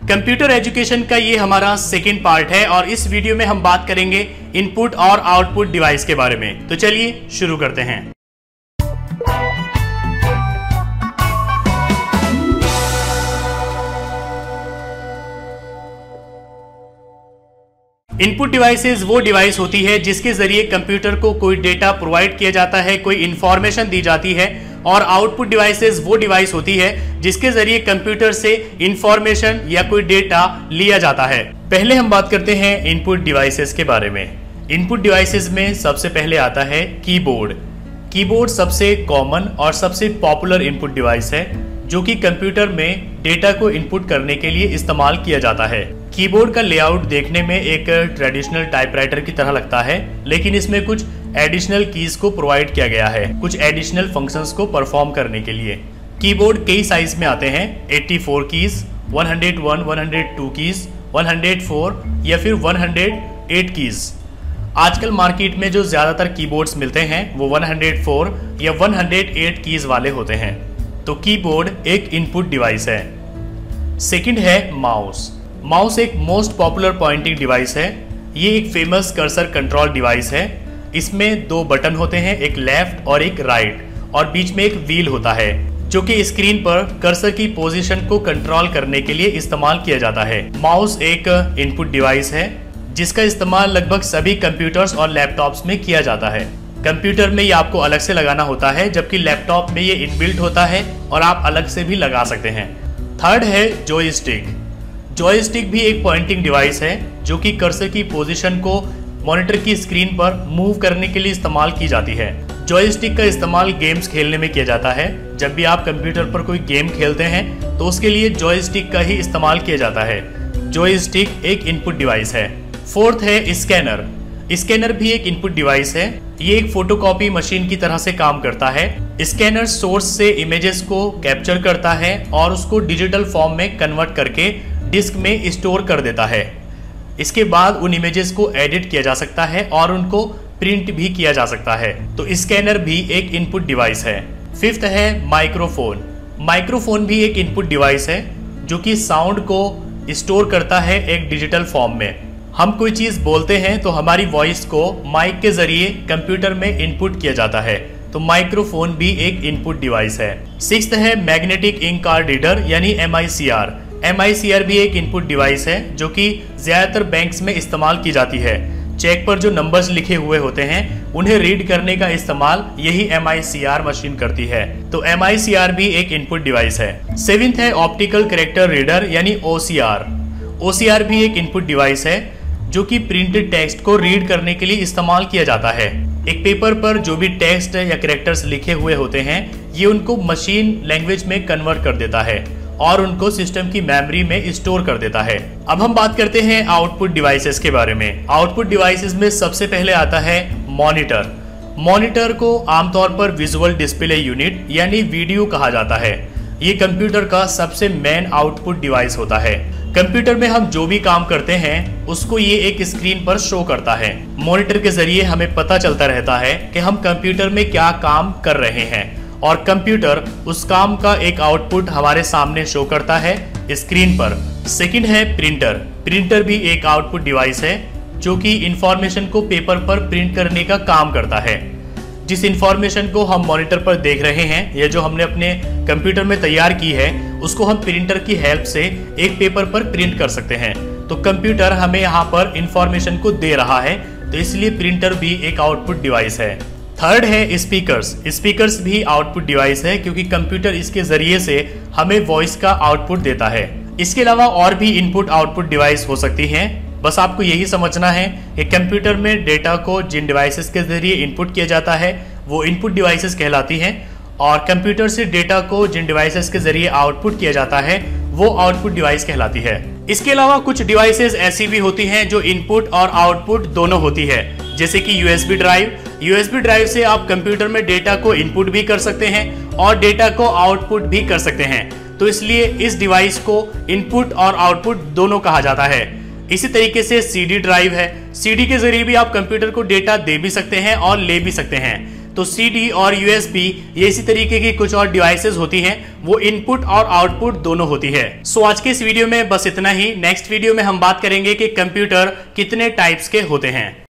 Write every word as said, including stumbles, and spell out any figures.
Computer education का ये हमारा सेकेंड पार्ट है और इस वीडियो में हम बात करेंगे इनपुट और आउटपुट डिवाइस के बारे में। तो चलिए शुरू करते हैं। इनपुट डिवाइसेस वो डिवाइस होती है जिसके जरिए कंप्यूटर को कोई डेटा प्रोवाइड किया जाता है, कोई इंफॉर्मेशन दी जाती है। और आउटपुट डिवाइसेस वो डिवाइस होती है जिसके जरिए कंप्यूटर से इंफॉर्मेशन या कोई डेटा लिया जाता है। पहले हम बात करते हैं इनपुट डिवाइसेस के बारे में। इनपुट डिवाइसेस में सबसे पहले आता है कीबोर्ड। कीबोर्ड सबसे कॉमन और सबसे पॉपुलर इनपुट डिवाइस है जो कि कंप्यूटर में डेटा को इनपुट करने के लिए इस्तेमाल किया जाता है। कीबोर्ड का लेआउट देखने में एक ट्रेडिशनल टाइपराइटर की तरह लगता है, लेकिन इसमें कुछ एडिशनल कीज को प्रोवाइड किया गया है कुछ एडिशनल फंक्शंस को परफॉर्म करने के लिए। कीबोर्ड कई साइज में आते हैं, चौरासी कीज, एक सौ एक, एक सौ दो कीज, एक सौ चार या फिर एक सौ आठ कीज। आजकल मार्केट में जो ज्यादातर कीबोर्ड्स मिलते हैं वो एक सौ चार या एक सौ आठ कीज वाले होते हैं। तो कीबोर्ड एक इनपुट डिवाइस है। सेकंड है माउस। माउस एक मोस्ट पॉपुलर पॉइंटिंग डिवाइस है। ये एक फेमस कर्सर कंट्रोल डिवाइस है। इसमें दो बटन होते हैं, एक लेफ्ट और एक राइट, और बीच में एक व्हील होता है जो कि स्क्रीन पर कर्सर की पोजीशन को कंट्रोल करने के लिए इस्तेमाल किया जाता है। माउस एक इनपुट डिवाइस है जिसका इस्तेमाल लगभग सभी कंप्यूटर्स और लैपटॉप्स में किया जाता है। कंप्यूटर में ये आपको अलग से लगाना होता है, जबकि लैपटॉप में ये इनबिल्ट होता है और आप अलग से भी लगा सकते हैं। थर्ड है जॉयस्टिक। जॉयस्टिक भी एक पॉइंटिंग डिवाइस है जो कि कर्सर की पोजीशन को मॉनिटर की स्क्रीन पर मूव करने के लिए इस्तेमाल की जाती है। जॉयस्टिक का इस्तेमाल गेम्स खेलने में किया जाता है। जब भी आप कंप्यूटर पर कोई गेम खेलते हैं तो उसके लिए जॉयस्टिक का ही इस्तेमाल किया जाता है। जॉयस्टिक एक इनपुट डिवाइस है। फोर्थ है स्कैनर। स्कैनर भी एक इनपुट डिवाइस है। ये एक फोटोकॉपी मशीन की तरह से काम करता है। स्कैनर सोर्स से इमेजेस को कैप्चर करता है और उसको डिजिटल फॉर्म में कन्वर्ट करके डिस्क में स्टोर कर देता है। इसके बाद उन इमेजेस को एडिट किया जा सकता है और उनको प्रिंट भी किया जा सकता है। तो स्कैनर भी एक इनपुट डिवाइस है। फिफ्थ है माइक्रोफोन। माइक्रोफोन भी एक इनपुट डिवाइस है जो कि साउंड को स्टोर करता है एक डिजिटल फॉर्म में। हम कोई चीज बोलते हैं तो हमारी वॉइस को माइक के जरिए कंप्यूटर में इनपुट किया जाता है। तो माइक्रोफोन भी एक इनपुट डिवाइस है। सिक्स्थ है मैग्नेटिक इंक कार्ड रीडर यानी M I C R. M I C R भी एक इनपुट डिवाइस है जो कि ज्यादातर बैंक्स में इस्तेमाल की जाती है। चेक पर जो नंबर्स लिखे हुए होते हैं उन्हें रीड करने का इस्तेमाल यही M I C R machine करती है। तो एम आई सी आर भी एक इनपुट डिवाइस है। सेवेंथ है ऑप्टिकल कैरेक्टर रीडर यानी ओ सी आर। ओ सी आर भी एक इनपुट डिवाइस है जो कि प्रिंटेड टेक्स्ट को रीड करने के लिए इस्तेमाल किया जाता है। एक पेपर पर जो भी टेक्स्ट या कैरेक्टर्स लिखे हुए होते हैं ये उनको मशीन लैंग्वेज में कन्वर्ट कर देता है और उनको सिस्टम की मेमोरी में स्टोर कर देता है। अब हम बात करते हैं आउटपुट डिवाइसेस के बारे में। आउटपुट डिवाइसेस में सबसे पहले आता है मॉनिटर। मॉनिटर को आमतौर पर विजुअल डिस्प्ले यूनिट यानी वीडियो कहा जाता है। ये कंप्यूटर का सबसे मेन आउटपुट डिवाइस होता है। कंप्यूटर में हम जो भी काम करते हैं उसको ये एक स्क्रीन पर शो करता है। मॉनिटर के जरिए हमें पता चलता रहता है कि हम कंप्यूटर में क्या काम कर रहे हैं और कंप्यूटर उस काम का एक आउटपुट हमारे सामने शो करता है स्क्रीन पर। सेकंड है प्रिंटर। प्रिंटर भी एक आउटपुट डिवाइस है जो कि इंफॉर्मेशन को पेपर पर प्रिंट करने का काम करता है। जिस इंफॉर्मेशन को हम मॉनिटर पर देख रहे हैं या जो हमने अपने कंप्यूटर में तैयार की है उसको हम प्रिंटर की हेल्प से एक पेपर पर प्रिंट कर सकते हैं। तो कंप्यूटर हमें यहाँ पर इंफॉर्मेशन को दे रहा है, तो इसलिए प्रिंटर भी एक आउटपुट डिवाइस है। थर्ड है स्पीकर्स। स्पीकर्स भी आउटपुट डिवाइस है क्योंकि कंप्यूटर इसके जरिए से हमें वॉइस का आउटपुट देता है। इसके अलावा और भी इनपुट आउटपुट डिवाइस हो सकती हैं। बस आपको यही समझना है कि कंप्यूटर में डेटा को जिन डिवाइसेस के जरिए इनपुट किया जाता है वो इनपुट डिवाइसेस कहलाती हैं और कंप्यूटर से डेटा को जिन डिवाइसेस के जरिए आउटपुट किया जाता है वो आउटपुट डिवाइस कहलाती है। इसके अलावा कुछ डिवाइसेस ऐसी भी होती हैं जो इनपुट और आउटपुट दोनों होती है, जैसे कि U S B drive. U S B drive से आप कंप्यूटर में डेटा को इनपुट भी कर सकते हैं और डेटा को आउटपुट भी कर सकते हैं। तो इसलिए इस डिवाइस को इनपुट और आउटपुट दोनों कहा जाता है। इसी तरीके से सी डी ड्राइव है। सी डी के जरिए भी आप कंप्यूटर को डेटा दे भी सकते हैं और ले भी सकते हैं। तो सीडी और यूएसबी ये इसी तरीके की कुछ और डिवाइसेस होती हैं, वो इनपुट और आउटपुट दोनों होती है। सो आज के इस वीडियो में बस इतना ही। नेक्स्ट वीडियो में हम बात करेंगे कि कंप्यूटर कितने टाइप्स के होते हैं।